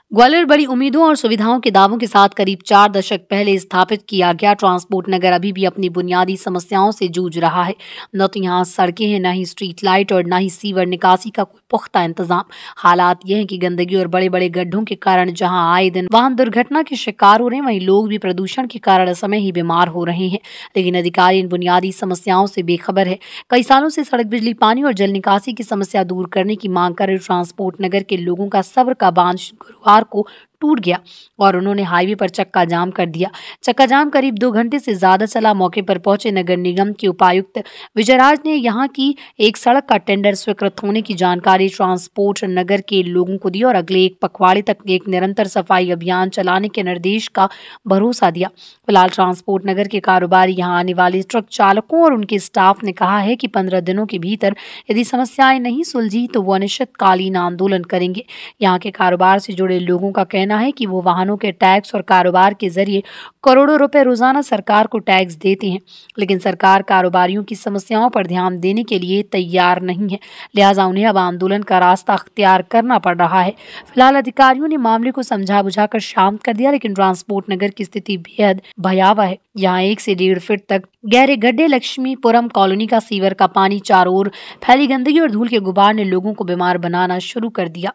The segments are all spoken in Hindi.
ग्वालियर बड़ी उम्मीदों और सुविधाओं के दावों के साथ करीब 4 दशक पहले स्थापित किया गया ट्रांसपोर्ट नगर अभी भी अपनी बुनियादी समस्याओं से जूझ रहा है। न तो यहाँ सड़कें हैं, न ही स्ट्रीट लाइट और न ही सीवर निकासी का कोई पुख्ता इंतजाम। हालात यह है कि गंदगी और बड़े बड़े गड्ढों के कारण जहाँ आए दिन वाहन दुर्घटना के शिकार हो रहे हैं, वहीं लोग भी प्रदूषण के कारण समय ही बीमार हो रहे हैं। लेकिन अधिकारी इन बुनियादी समस्याओं से बेखबर है। कई सालों से सड़क, बिजली, पानी और जल निकासी की समस्या दूर करने की मांग कर रहे ट्रांसपोर्ट नगर के लोगों का सब्र का बांध गुरुवार को टूट गया और उन्होंने हाईवे पर चक्का जाम कर दिया। चक्का जाम करीब 2 घंटे से ज्यादा चला। मौके पर पहुंचे नगर निगम के उपायुक्त विजयराज ने यहां की एक सड़क का टेंडर स्वीकृत होने की जानकारी ट्रांसपोर्ट नगर के लोगों को दी और अगले एक पखवाड़े तक एक निरंतर सफाई अभियान चलाने के निर्देश का भरोसा दिया। फिलहाल ट्रांसपोर्ट नगर के कारोबारी यहां आने वाले ट्रक चालकों और उनके स्टाफ ने कहा है कि 15 दिनों के भीतर यदि समस्याएं नहीं सुलझी तो वो अनिश्चितकालीन आंदोलन करेंगे। यहाँ के कारोबार से जुड़े लोगों का कहना है कि वो वाहनों के टैक्स और कारोबार के जरिए करोड़ों रुपए रोजाना सरकार को टैक्स देते हैं, लेकिन सरकार कारोबारियों की समस्याओं पर ध्यान देने के लिए तैयार नहीं है। लिहाजा उन्हें अब आंदोलन का रास्ता अख्तियार करना पड़ रहा है। फिलहाल अधिकारियों ने मामले को समझा बुझाकर शांत कर दिया, लेकिन ट्रांसपोर्ट नगर की स्थिति बेहद भयावह है। यहाँ 1 से 1.5 फीट तक गहरे गड्ढे, लक्ष्मीपुरम कॉलोनी का सीवर का पानी, चारों ओर फैली गंदगी और धूल के गुबार ने लोगों को बीमार बनाना शुरू कर दिया।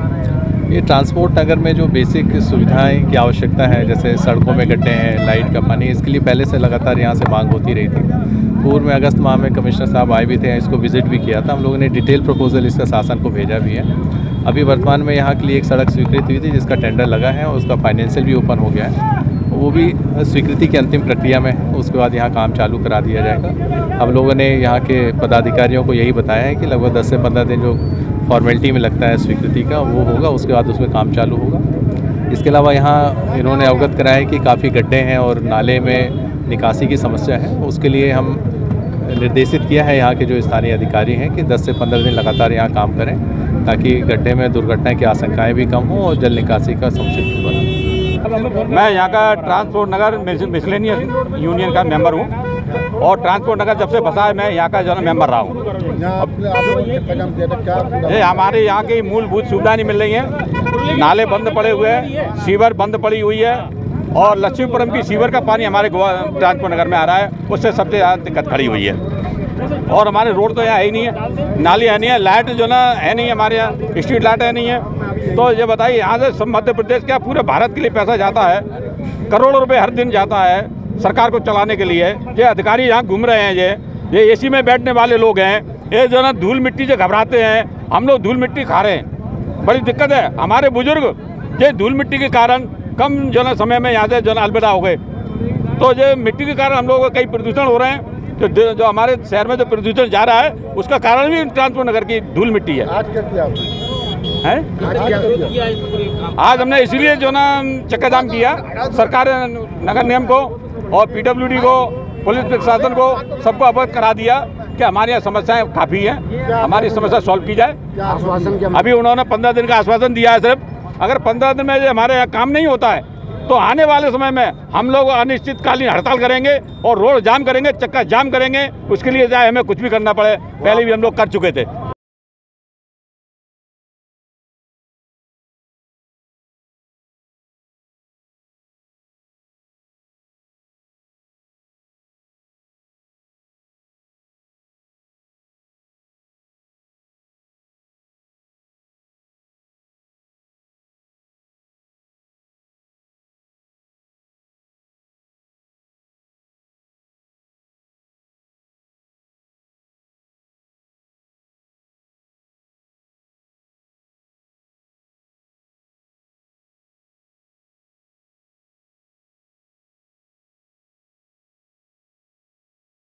ये ट्रांसपोर्ट नगर में जो बेसिक सुविधाएं की आवश्यकता है, जैसे सड़कों में गड्ढे हैं, लाइट का पानी, इसके लिए पहले से लगातार यहाँ से मांग होती रही थी। पूर्व में अगस्त माह में कमिश्नर साहब आए भी थे, इसको विजिट भी किया था। हम लोगों ने डिटेल प्रपोजल इसका शासन को भेजा भी है। अभी वर्तमान में यहाँ के लिए एक सड़क स्वीकृत हुई थी जिसका टेंडर लगा है और उसका फाइनेंशियल भी ओपन हो गया है। वो भी स्वीकृति की अंतिम प्रक्रिया में है। उसके बाद यहाँ काम चालू करा दिया जाएगा। हम लोगों ने यहाँ के पदाधिकारियों को यही बताया है कि लगभग 10 से 15 दिन जो फॉर्मेलिटी में लगता है स्वीकृति का, वो होगा, उसके बाद उसमें काम चालू होगा। इसके अलावा यहाँ इन्होंने अवगत कराया कि काफ़ी गड्ढे हैं और नाले में निकासी की समस्या है। उसके लिए हम निर्देशित किया है यहाँ के जो स्थानीय अधिकारी हैं कि 10 से 15 दिन लगातार यहाँ काम करें, ताकि गड्ढे में दुर्घटना की आशंकाएँ भी कम हों और जल निकासी का समुचित बने। मैं यहाँ का ट्रांसपोर्ट नगर मिसलेनियस यूनियन का मेंबर हूँ और ट्रांसपोर्ट नगर जब से बसा है मैं यहाँ का जो है मेंबर रहा हूँ। ये हमारे यहाँ की मूलभूत सुविधाएं नहीं मिल रही हैं। नाले बंद पड़े हुए हैं, सीवर बंद पड़ी हुई है और लक्ष्मीपुरम की सीवर का पानी हमारे ट्रांसपोर्ट नगर में आ रहा है, उससे सबसे ज़्यादा दिक्कत खड़ी हुई है। और हमारे रोड तो यहाँ है ही नहीं है, नाली है नहीं है, लाइट जो ना है नहीं है, हमारे यहाँ स्ट्रीट लाइट है नहीं है। तो ये बताइए, यहाँ से सब मध्य प्रदेश क्या पूरे भारत के लिए पैसा जाता है, करोड़ों रुपए हर दिन जाता है सरकार को चलाने के लिए। ये अधिकारी यहाँ घूम रहे हैं, ये एसी में बैठने वाले लोग हैं। ये जो ना धूल मिट्टी से घबराते हैं, हम लोग धूल मिट्टी खा रहे हैं, बड़ी दिक्कत है। हमारे बुजुर्ग ये धूल मिट्टी के कारण कम जो ना समय में यहाँ से जो ना अलविदा हो गए। तो ये मिट्टी के कारण हम लोगों को कई प्रदूषण हो रहे हैं। जो हमारे शहर में जो प्रदूषण जा रहा है उसका कारण भी ट्रांसपोर्ट नगर की धूल मिट्टी है। आज क्या किया है? आज हमने इसीलिए जो ना चक्का जाम किया, सरकार नगर निगम को और PWD को, पुलिस प्रशासन को, सबको अवगत करा दिया कि हमारे यहाँ समस्याएं काफ़ी हैं, हमारी समस्या सॉल्व की जाए। अभी उन्होंने 15 दिन का आश्वासन दिया है सिर्फ। अगर 15 दिन में हमारे यहाँ काम नहीं होता है तो आने वाले समय में हम लोग अनिश्चितकालीन हड़ताल करेंगे और रोड जाम करेंगे, चक्का जाम करेंगे। उसके लिए चाहे हमें कुछ भी करना पड़े, पहले भी हम लोग कर चुके थे।